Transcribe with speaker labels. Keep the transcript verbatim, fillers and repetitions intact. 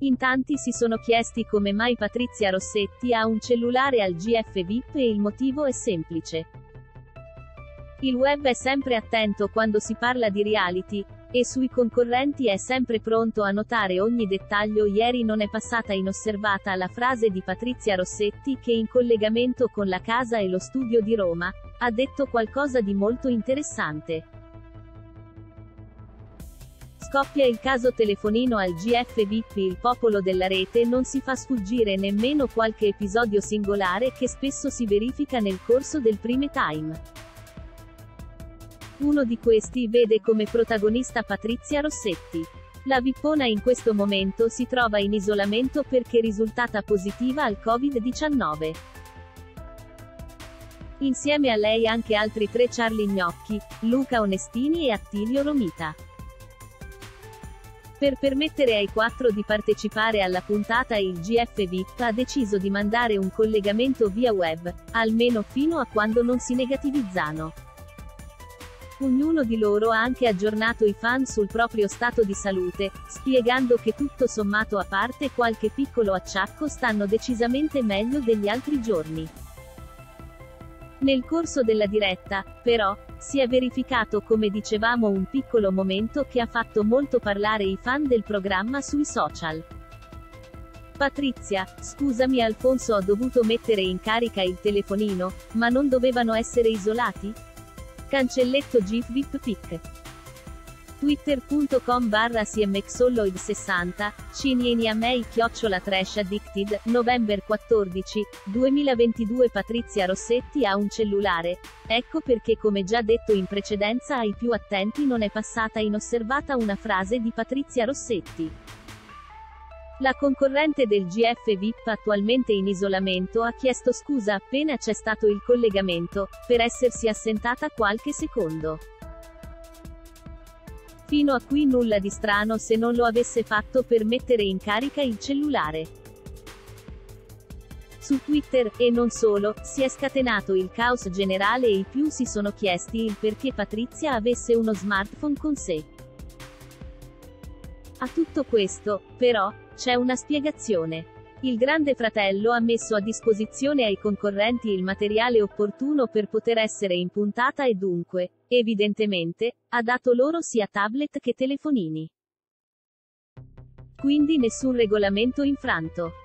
Speaker 1: In tanti si sono chiesti come mai Patrizia Rossetti ha un cellulare al G F V I P e il motivo è semplice. Il web è sempre attento quando si parla di reality, e sui concorrenti è sempre pronto a notare ogni dettaglio. Ieri non è passata inosservata la frase di Patrizia Rossetti che in collegamento con la casa e lo studio di Roma, ha detto qualcosa di molto interessante. Scoppia il caso telefonino al G F V I P. Il popolo della rete non si fa sfuggire nemmeno qualche episodio singolare che spesso si verifica nel corso del prime time. Uno di questi vede come protagonista Patrizia Rossetti. La vippona in questo momento si trova in isolamento perché risultata positiva al Covid diciannove. Insieme a lei anche altri tre Charlie Gnocchi, Luca Onestini e Attilio Romita. Per permettere ai quattro di partecipare alla puntata il G F V I P ha deciso di mandare un collegamento via web, almeno fino a quando non si negativizzano. Ognuno di loro ha anche aggiornato i fan sul proprio stato di salute, spiegando che tutto sommato a parte qualche piccolo acciacco stanno decisamente meglio degli altri giorni. Nel corso della diretta, però, si è verificato come dicevamo un piccolo momento che ha fatto molto parlare i fan del programma sui social. Patrizia, scusami Alfonso, ho dovuto mettere in carica il telefonino, ma non dovevano essere isolati? Cancelletto G F V I P Pic. Twitter punto com barra cmxolloid sessanta, Cinieni a Mei chiocciola Trash Addicted, novembre quattordici, duemilaventidue. Patrizia Rossetti ha un cellulare, ecco perché come già detto in precedenza ai più attenti non è passata inosservata una frase di Patrizia Rossetti. La concorrente del G F V I P, attualmente in isolamento, ha chiesto scusa appena c'è stato il collegamento, per essersi assentata qualche secondo. Fino a qui nulla di strano se non lo avesse fatto per mettere in carica il cellulare. Su Twitter, e non solo, si è scatenato il caos generale e i più si sono chiesti il perché Patrizia avesse uno smartphone con sé. A tutto questo, però, c'è una spiegazione. Il Grande Fratello ha messo a disposizione ai concorrenti il materiale opportuno per poter essere in puntata e dunque, evidentemente, ha dato loro sia tablet che telefonini. Quindi nessun regolamento infranto.